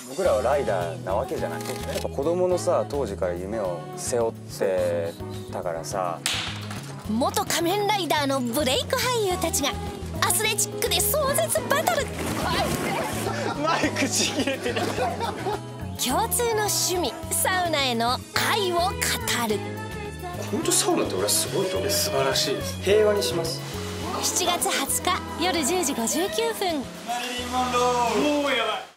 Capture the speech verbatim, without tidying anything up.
僕らはライダーなわけじゃない。やっぱ子供のさ当時から夢を背負ってたからさ。 元仮面ライダーのブレイク俳優たちがアスレチックで壮絶バトル。 マイクちぎれてる。 共通の趣味サウナへの愛を語る。 本当サウナって俺はすごいと思う。 素晴らしいです。 平和にします。 しちがつはつか夜じゅうじごじゅうきゅうふん。 マリリン・モンロー。もうやばい。